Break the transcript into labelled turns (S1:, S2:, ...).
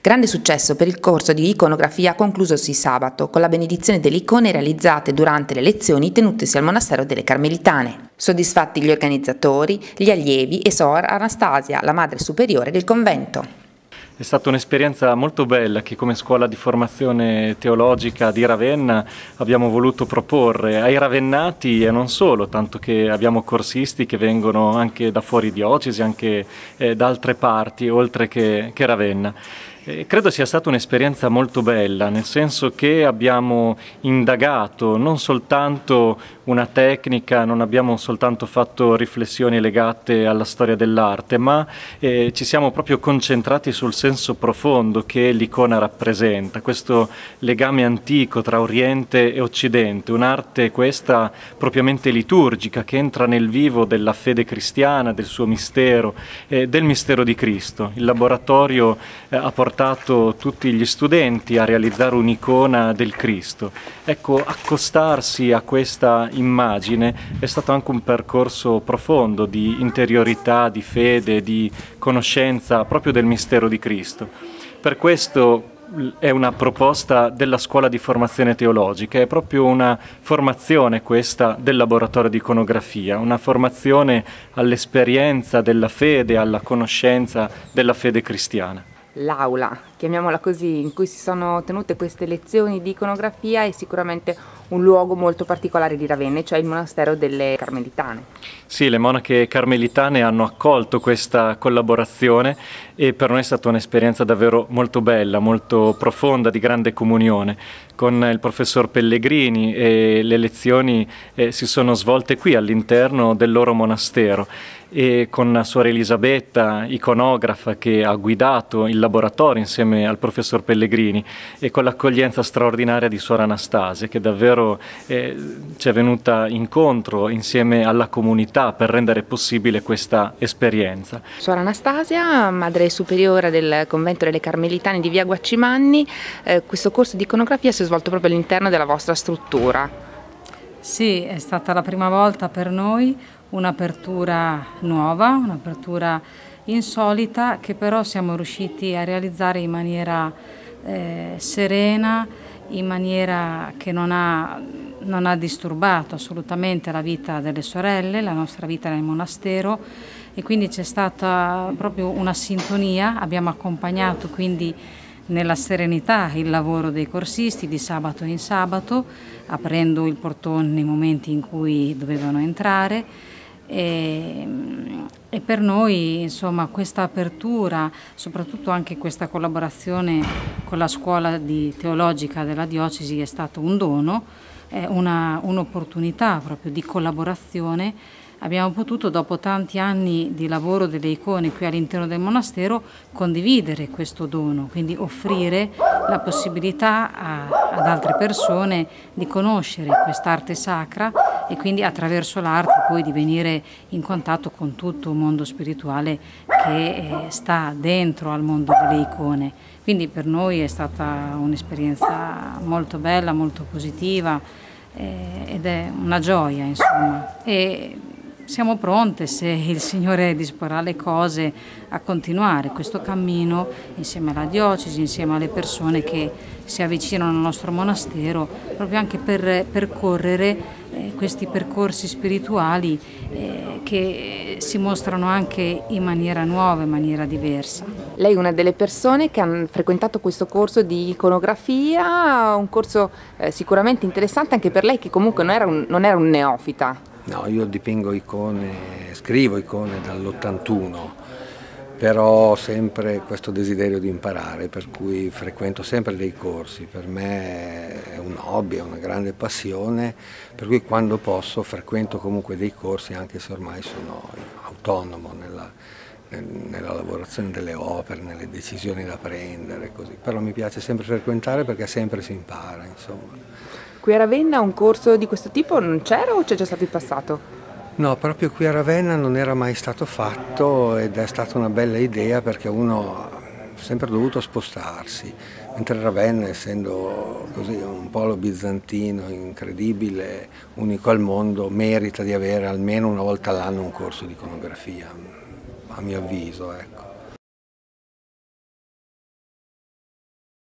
S1: Grande successo per il corso di iconografia conclusosi sabato con la benedizione delle icone realizzate durante le lezioni tenutesi al monastero delle Carmelitane. Soddisfatti gli organizzatori, gli allievi e Sor Anastasia, la madre superiore del convento.
S2: È stata un'esperienza molto bella che come scuola di formazione teologica di Ravenna abbiamo voluto proporre ai ravennati e non solo, tanto che abbiamo corsisti che vengono anche da fuori diocesi, anche da altre parti, oltre che Ravenna. Credo sia stata un'esperienza molto bella, nel senso che abbiamo indagato non soltanto una tecnica, non abbiamo soltanto fatto riflessioni legate alla storia dell'arte, ma ci siamo proprio concentrati sul senso profondo che l'icona rappresenta, questo legame antico tra Oriente e Occidente, un'arte questa propriamente liturgica che entra nel vivo della fede cristiana, del suo mistero, del mistero di Cristo. Il laboratorio ha portato tutti gli studenti a realizzare un'icona del Cristo. Ecco, accostarsi a questa immagine è stato anche un percorso profondo di interiorità, di fede, di conoscenza proprio del mistero di Cristo. Per questo è una proposta della scuola di formazione teologica, è proprio una formazione questa del laboratorio di iconografia, una formazione all'esperienza della fede, alla conoscenza della fede cristiana.
S1: L'aula, chiamiamola così, in cui si sono tenute queste lezioni di iconografia è sicuramente un luogo molto particolare di Ravenna, cioè il monastero delle Carmelitane.
S2: Sì, le monache carmelitane hanno accolto questa collaborazione e per noi è stata un'esperienza davvero molto bella, molto profonda, di grande comunione. Con il professor Pellegrini e le lezioni si sono svolte qui all'interno del loro monastero e con Suor Elisabetta, iconografa, che ha guidato il laboratorio insieme al professor Pellegrini e con l'accoglienza straordinaria di Suor Anastasia, che davvero ci è venuta incontro insieme alla comunità per rendere possibile questa esperienza.
S1: Suor Anastasia, madre superiore del convento delle Carmelitane di via Guaccimanni, questo corso di iconografia si è svolto proprio all'interno della vostra struttura.
S3: Sì, è stata la prima volta per noi, un'apertura nuova, un'apertura insolita che però siamo riusciti a realizzare in maniera serena, in maniera che non ha disturbato assolutamente la vita delle sorelle, la nostra vita nel monastero, e quindi c'è stata proprio una sintonia. Abbiamo accompagnato quindi nella serenità il lavoro dei corsisti di sabato in sabato, aprendo il portone nei momenti in cui dovevano entrare. E per noi, insomma, questa apertura, soprattutto anche questa collaborazione con la scuola teologica della diocesi è stato un dono, un'opportunità proprio di collaborazione. Abbiamo potuto, dopo tanti anni di lavoro delle icone qui all'interno del monastero, condividere questo dono, quindi offrire la possibilità ad altre persone di conoscere quest'arte sacra e quindi attraverso l'arte poi di venire in contatto con tutto un mondo spirituale che sta dentro al mondo delle icone. Quindi per noi è stata un'esperienza molto bella, molto positiva ed è una gioia, insomma. E siamo pronte, se il Signore disporrà le cose, a continuare questo cammino insieme alla diocesi, insieme alle persone che si avvicinano al nostro monastero, proprio anche per percorrere questi percorsi spirituali che si mostrano anche in maniera nuova, in maniera diversa.
S1: Lei è una delle persone che hanno frequentato questo corso di iconografia, un corso sicuramente interessante anche per lei, che comunque non era un neofita.
S4: No, io dipingo icone, scrivo icone dall'81, però ho sempre questo desiderio di imparare, per cui frequento sempre dei corsi. Per me è un hobby, è una grande passione, per cui quando posso frequento comunque dei corsi, anche se ormai sono autonomo nella lavorazione delle opere, nelle decisioni da prendere, così. Però mi piace sempre frequentare perché sempre si impara, insomma.
S1: Qui a Ravenna un corso di questo tipo non c'era o c'è già stato in passato?
S4: No, proprio qui a Ravenna non era mai stato fatto ed è stata una bella idea perché uno ha sempre dovuto spostarsi, mentre Ravenna, essendo così un polo bizantino incredibile, unico al mondo, merita di avere almeno una volta all'anno un corso di iconografia, a mio avviso, ecco.